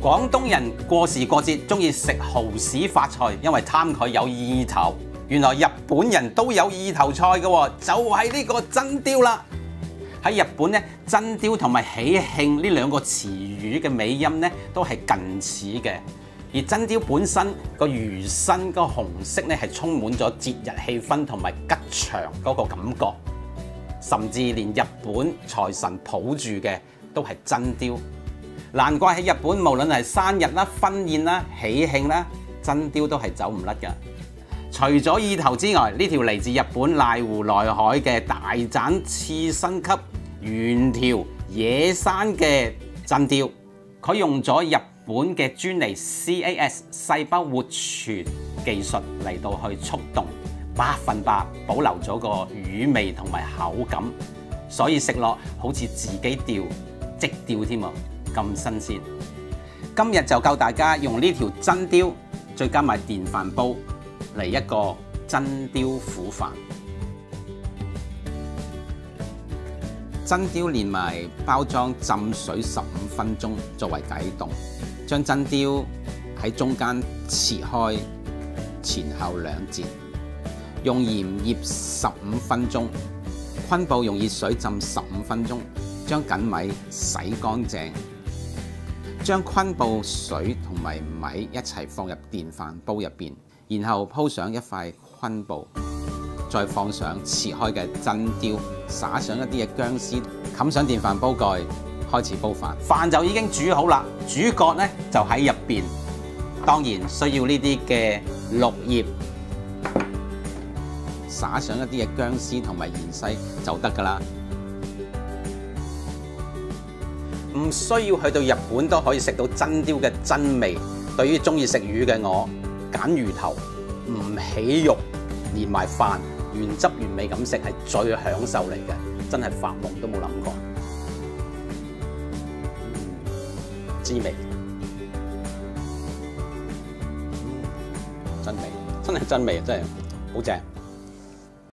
廣東人過時過節中意食蠔豉發菜，因為貪佢有意頭。原來日本人都有意頭菜嘅喎，就係呢個真雕啦。喺日本咧，真雕同埋喜慶呢兩個詞語嘅尾音咧都係近似嘅。而真雕本身個魚身個紅色咧係充滿咗節日氣氛同埋吉祥嗰個感覺，甚至連日本財神抱住嘅都係真雕。難怪喺日本無論係生日啦、婚宴啦、喜慶啦，真雕都係走唔甩㗎。除咗意頭之外，呢條嚟自日本瀨戶內海嘅大盞刺身級原條野生嘅真雕，佢用咗日本嘅專利 CAS 細胞活存技術嚟到去速凍，100%保留咗個魚味同埋口感，所以食落好似自己釣即釣添喎，咁新鮮。今日就教大家用呢條真雕，再加埋電飯煲嚟一個真雕苦飯。真雕連埋包裝浸水15分鐘作為解凍，將真雕喺中間切開，前後兩截，用鹽醃15分鐘，昆布用熱水浸15分鐘，將緊米洗乾淨，將昆布水同埋米一齊放入電飯煲入邊，然後鋪上一塊昆布，再放上切開嘅真雕，撒上一啲嘅薑絲，冚上電飯煲蓋，開始煲飯。飯就已經煮好啦，主角呢就喺入邊，當然需要呢啲嘅綠葉，撒上一啲嘅薑絲同埋芫茜就得㗎啦。唔需要去到日本都可以食到真雕嘅真味。對於中意食魚嘅我，揀魚頭唔起肉，連埋飯原汁原味咁食係最享受嚟嘅，真係發夢都冇諗過。滋味，真味，真係真味，真係好正。